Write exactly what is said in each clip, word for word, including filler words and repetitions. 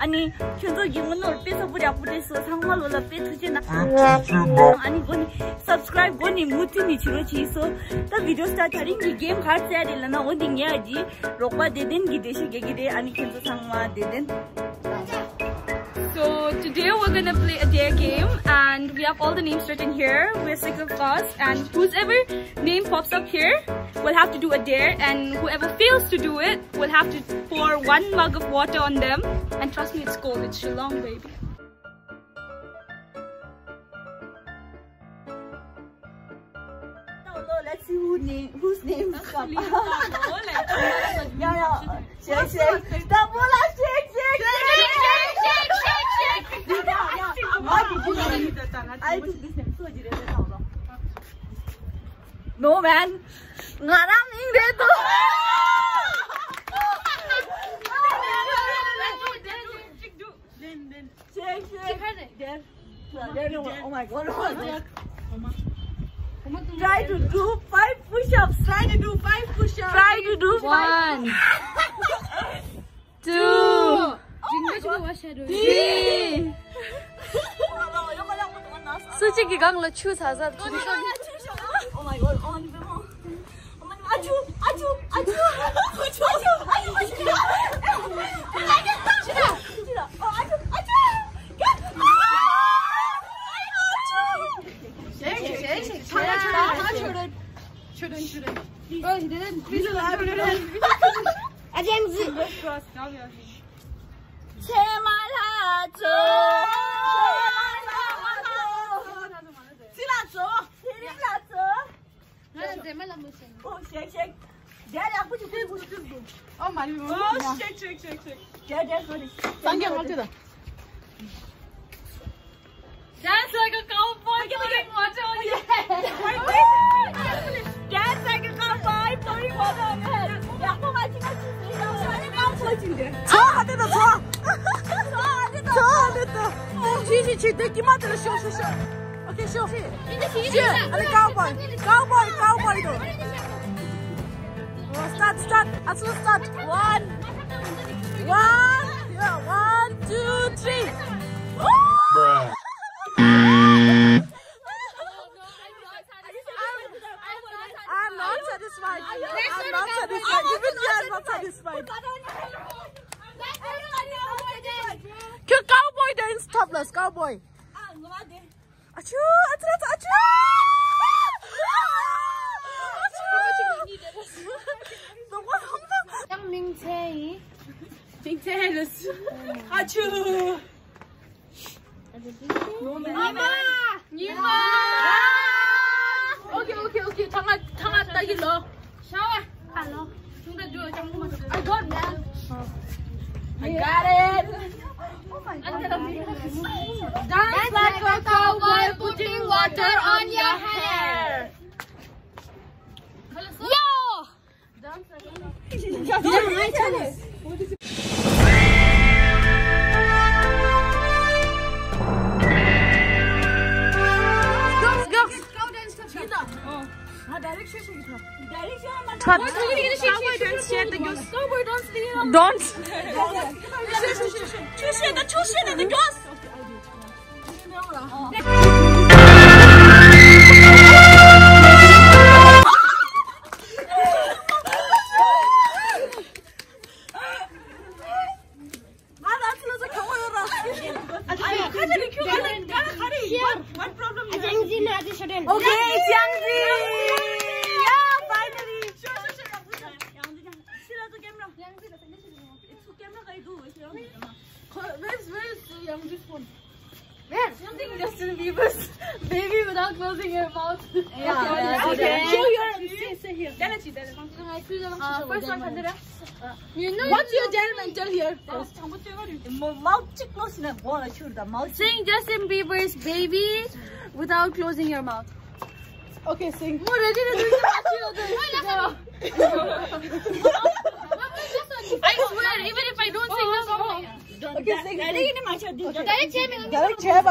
아니 현저 이문을 뺏어 버려 버려서 상말로라 뺏으지나 아니 거니 subscribe 거니 무티니 치로치서 다 비디오 스타트 하린 이 게임 하트 해야되나 어디냐지 로바 데덴 기데시 게기데 아니 현저 상마 데덴. So today we're gonna play a dare game and we have all the names written here. We're six of us and whoever name pops up here will have to do a dare and whoever fails to do it will have to pour one mug of water on them. And trust me, it's cold. It's Shillong, baby. No, no, let's see who name, whose name is up. Yeah, yeah. Shake, shake. Double, shake, shake, shake, shake, shake, shake. Yeah, yeah. I took this name. So, you didn't know. No, man. Ngaram ingredo. Shake, shake. There. There. Oh my God. Try to do five push-ups. Try to do five push-ups. Try to do one, two, three. 솔직히 강로 추 사자. Oh my God. 어머니 배모. 어머니 아주 아주 아주 아주 아주 아주 아주. 알겠다. 싫어. 싫어. 어 아주 아주. Oh my God. Oh, shake, shake, shake, shake. Dad, Dad, sorry. Dance like a cowboy, pouring water on your head. Dance like a cowboy, pouring water on your head. 야, 또 마치 마치. cowboy인데. 저 안 됐다, 저. 저 안 됐다. 저 안 됐다. 지지 지 내기만 들어 쇼 쇼 쇼. 오케이 쇼. 이제 시작. 아니 cowboy, cowboy, cowboy도. Start, start. Let's start. One, one, yeah, one, two, three. Bruh. I'm not satisfied. I'm not satisfied. Even you are not satisfied. Cute cowboy dance topless cowboy. Achoo, achoo, achoo. Mingtae. Mingtae. Achoo. Mama. Nima. Okay, okay, okay. Tanga, tanga, tagi lo. Shower. Hello. I got that. I got it. Oh my God. Dance like a cowboy, putting water on your hair. Yo. Dance like a cowboy. Yeah, my challenge. Girls, girls. Go dance to China. Oh. Ah, direction should be direction. Cut. Cowboy dance share the girls. Cowboy dance the Don't. Choose share the choose share the girls. What problem? Okay, Jiangzi. Yeah, finally. Sure, sure, sure. Sure, camera. It's camera. I do. Where's where's Jiangzi's phone? Where? Something Justin Bieber's baby without closing your mouth. Yeah. Okay. Show your. Stay, stay here. Uh, first one, Pandera. You know. What's your judgmental here? Mouth closing. Mouth. Sing Justin Bieber's baby without closing your mouth. Okay, sing. More ready to do the I swear, even if I don't sing the song. Okay, sing. Direct chair. Direct chair.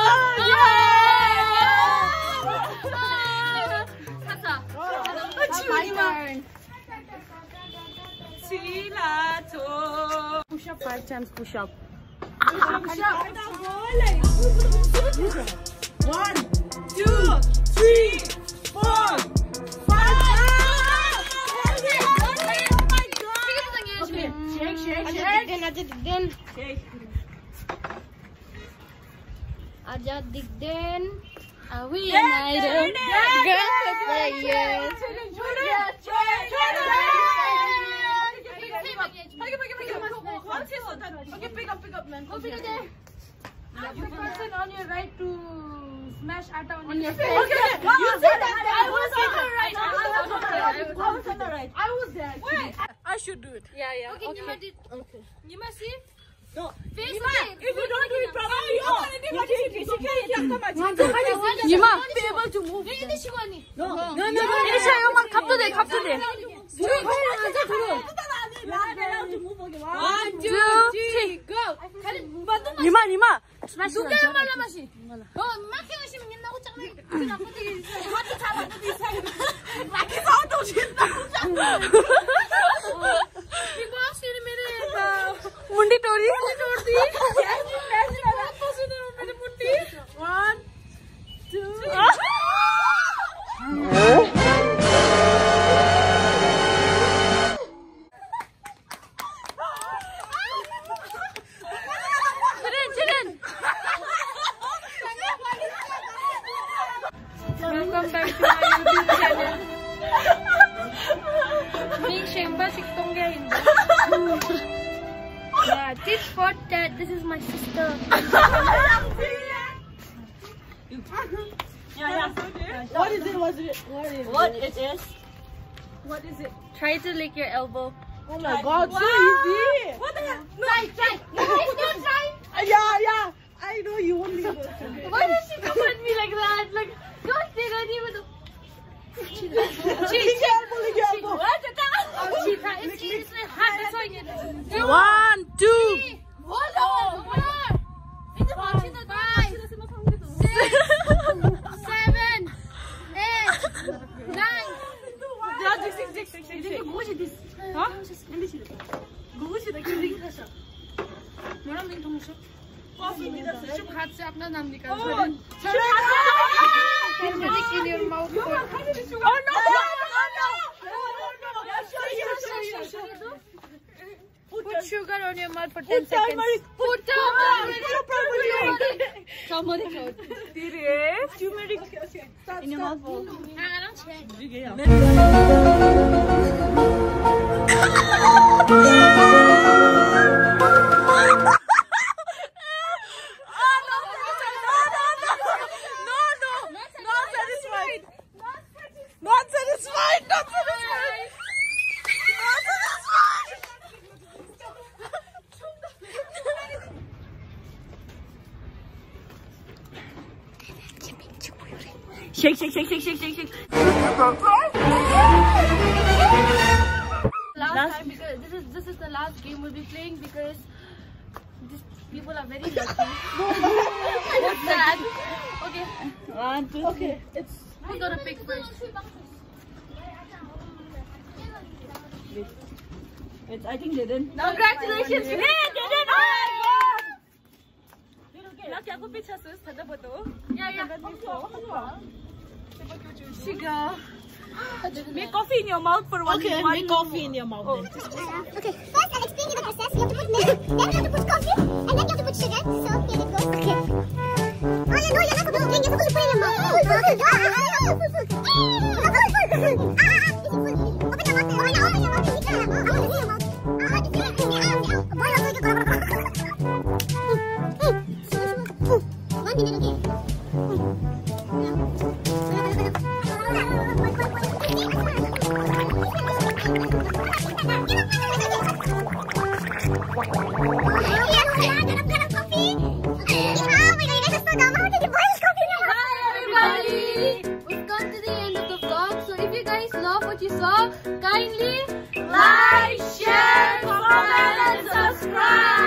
My turn. Push up five times. Push up. Push up. One, two, three, four, five. Okay. Shake, shake, shake. Aja Digden. Shake. Aja Digden. Are we united? Girl players. Okay, pick up, pick up, man. Go pick up there. You person on your right to smash Atta on, On your face. face. Okay, you said that. I was on the right. I was on the right. I was on the right. I was there. Wait. I should do it. Yeah, yeah. Okay, Okay. Nima did. Okay. Nima, see? No. Face Nima, okay. if you don't do it properly, Oh, oh, Nima, be able to move. no, no, no, no. Isha, you must come to the, come to the. One, two, three, go. Nima, Nima. Smash. 누가 말라 마시? 너 마키 마시면 된다고 짱나. 그냥 어떻게 하트 잡아. 마키 사운드 오신다. Big Boss मेरे मेरे मुंडी तोड़ी मुंडी तोड़ दी। कैसी कैसी बात तो सुनो मेरी मुंडी। One, two. Welcome back to my YouTube channel. Being Shemba Siktonga Hindu. Yeah, tit for tat. This is my sister. Yeah, yeah. What is it? What is it? What is it? What it is? What is it? Try to lick your elbow. Oh my God, so easy. What the hell? Try, try. No, it's not try. Yeah, yeah. I know you won't be able to. Why does she come at me like that? Like, don't stay ready with the. Be careful, be careful. It's easy. Hard. That's why you. One, two. Hold on. It's five, six, seven, eight, nine. Huh? शुभ हाथ से अपना नाम निकाल Oh, in your mouth. Oh no! Oh no! Put sugar on your mouth for ten Put seconds. turmeric. Put turmeric. Turmeric. Serious? Turmeric. In your mouth. Not satisfied! Not satisfied! Not satisfied! Shake, shake, shake, shake, shake, shake, shake. Last, last time, because this is this is the last game we'll be playing because these people are very lucky. What's that? Okay. One, two, okay. It's Who's gonna pick first? It's, I think they didn't. Congratulations! Hey, they didn't! Oh my God! Laki aku picture sus, tanda foto. Yeah, yeah. Shiga. Make coffee in your mouth for one Okay, one make coffee in your mouth oh. then. Okay, first I'll explain you the process. You have to put milk, then you have to put coffee, and then you have to put sugar. So here it goes. Okay. Oh, you know, you're not supposed to drink. You're supposed to put it in your mouth. Full, full, full. Ah, ah, ah, full, full. Ah, full, full. Ah, ah, this is full. Open your mouth. Open your open your mouth. You can. I want to see your mouth. I want to see it. Ah, ah. Boy, I'm going to go. One minute, okay. We've come to the end of the vlog. So if you guys love what you saw, kindly Like, share, comment, and subscribe.